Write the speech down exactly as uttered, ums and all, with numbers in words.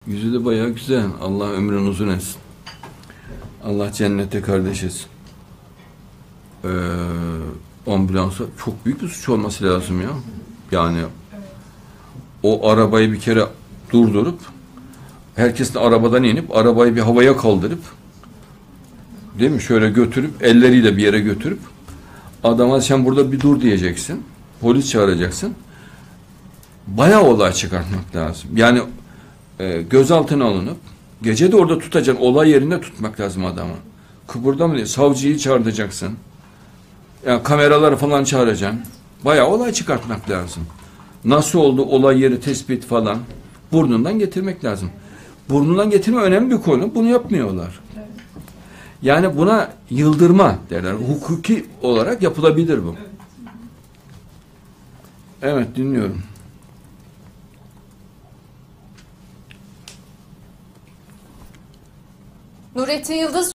Yüzü de bayağı güzel. Allah ömrünü uzun etsin. Allah cennete kardeş etsin. Ee, ambulansa çok büyük bir suç olması lazım ya. Yani o arabayı bir kere durdurup herkesin arabadan inip arabayı bir havaya kaldırıp, değil mi? Şöyle götürüp elleriyle bir yere götürüp adama sen burada bir dur diyeceksin. Polis çağıracaksın. Bayağı olay çıkartmak lazım. Yani e, gözaltına alınıp gece de orada tutacaksın. Olay yerinde tutmak lazım adamı. Kıpırdama diye savcıyı çağıracaksın. Yani kameraları falan çağıracaksın. Bayağı olay çıkartmak lazım. Nasıl oldu olay yeri tespit falan. Burnundan getirmek lazım. Burnundan getirme önemli bir konu. Bunu yapmıyorlar. Yani buna yıldırma derler. Hukuki olarak yapılabilir bu. Evet, dinliyorum. Nurettin Yıldız